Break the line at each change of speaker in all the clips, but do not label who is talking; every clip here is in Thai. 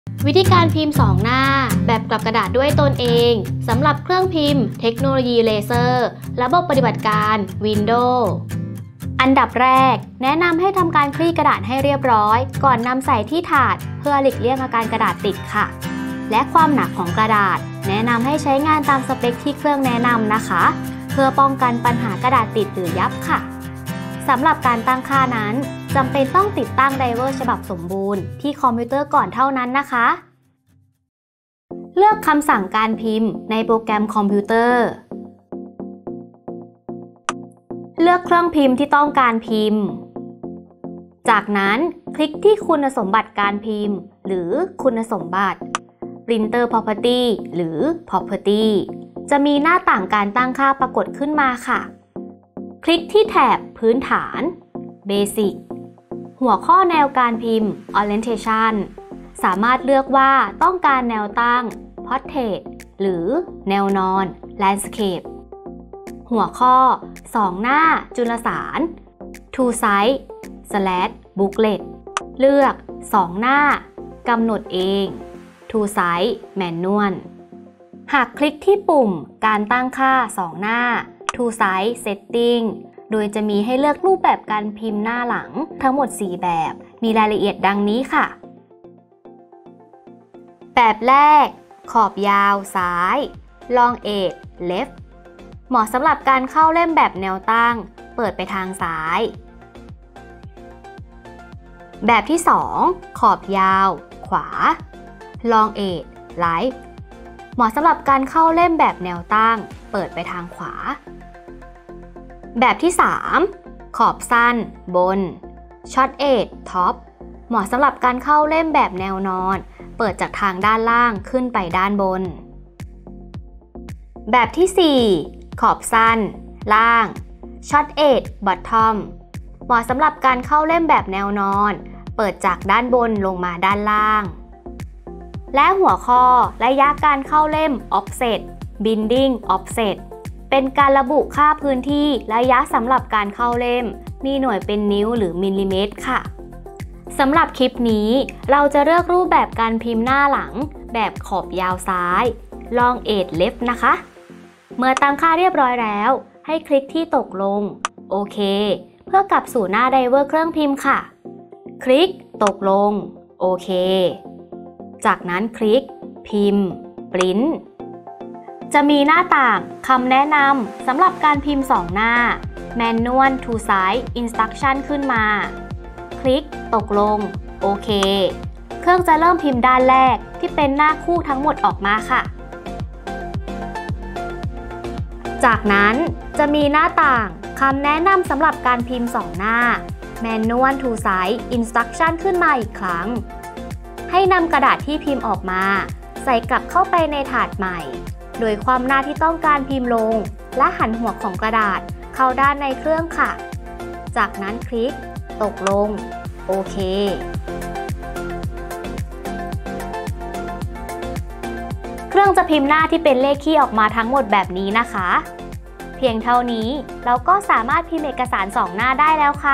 วิธีการพิมพ์2หน้าแบบกลับกระดาษด้วยตนเองสำหรับเครื่องพิมพ์เทคโนโลยีเลเซอร์ระบบปฏิบัติการ Windows อันดับแรกแนะนำให้ทำการคลี่กระดาษให้เรียบร้อยก่อนนำใส่ที่ถาดเพื่อหลีกเลี่ยงอาการกระดาษติดค่ะและความหนาของกระดาษแนะนำให้ใช้งานตามสเปคที่เครื่องแนะนำนะคะเพื่อป้องกันปัญหากระดาษติดหรือยับค่ะสำหรับการตั้งค่านั้นจำเป็นต้องติดตั้งไดรเวอร์ฉบับสมบูรณ์ที่คอมพิวเตอร์ก่อนเท่านั้นนะคะเลือกคำสั่งการพิมพ์ในโปรแกรมคอมพิวเตอร์เลือกเครื่องพิมพ์ที่ต้องการพิมพ์จากนั้นคลิกที่คุณสมบัติการพิมพ์หรือคุณสมบัติ Printer Property หรือ Property จะมีหน้าต่างการตั้งค่าปรากฏขึ้นมาค่ะคลิกที่แถบพื้นฐาน Basic หัวข้อแนวการพิมพ์ Orientation สามารถเลือกว่าต้องการแนวตั้ง Portrait หรือแนวนอน Landscape หัวข้อ2หน้าจุลสาร Two Size / Booklet เลือก2หน้ากำหนดเอง Two Size Manual หากคลิกที่ปุ่มการตั้งค่า2หน้าTwo Size Setting โดยจะมีให้เลือกรูปแบบการพิมพ์หน้าหลังทั้งหมด4แบบมีรายละเอียดดังนี้ค่ะแบบแรกขอบยาวซ้าย Long Edge Left เหมาะสำหรับการเข้าเล่มแบบแนวตั้งเปิดไปทางซ้ายแบบที่2ขอบยาวขวา Long Edge Right เหมาะสำหรับการเข้าเล่มแบบแนวตั้งเปิดไปทางขวาแบบที่3ขอบสั้นบน Short Edge Top เหมาะสำหรับการเข้าเล่มแบบแนวนอนเปิดจากทางด้านล่างขึ้นไปด้านบนแบบที่4ขอบสั้นล่าง Short Edge Bottom เหมาะสำหรับการเข้าเล่มแบบแนวนอนเปิดจากด้านบนลงมาด้านล่างและหัวข้อระยะการเข้าเล่ม Offset Binding Offset เป็นการระบุค่าพื้นที่ระยะสำหรับการเข้าเล่มมีหน่วยเป็นนิ้วหรือมิลลิเมตรค่ะสำหรับคลิปนี้เราจะเลือกรูปแบบการพิมพ์หน้าหลังแบบขอบยาวซ้าย Long Edge Left นะคะเมื่อตั้งค่าเรียบร้อยแล้วให้คลิกที่ตกลงโอเคเพื่อกลับสู่หน้าไดรเวอร์เครื่องพิมพ์ค่ะคลิกตกลงโอเคจากนั้นคลิกพิมพ์ Print จะมีหน้าต่างคำแนะนำสำหรับการพิมพ์2หน้า Manual Two Size Instruction ขึ้นมาคลิกตกลงโอเคเครื่องจะเริ่มพิมพ์ด้านแรกที่เป็นหน้าคู่ทั้งหมดออกมาค่ะจากนั้นจะมีหน้าต่างคำแนะนำสำหรับการพิมพ์2หน้า Manual Two Size Instruction ขึ้นมาอีกครั้งให้นำกระดาษที่พิมพ์ออกมาใส่กลับเข้าไปในถาดใหม่โดยความหน้าที่ต้องการพิมพ์ลงและหันหัวของกระดาษเข้าด้านในเครื่องค่ะจากนั้นคลิกตกลงโอเคเครื่องจะพิมพ์หน้าที่เป็นเลขคี่ออกมาทั้งหมดแบบนี้นะคะเพียงเท่านี้เราก็สามารถพิมพ์เอกสาร2หน้าได้แล้วค่ะ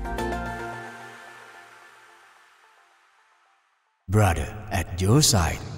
Brother at your side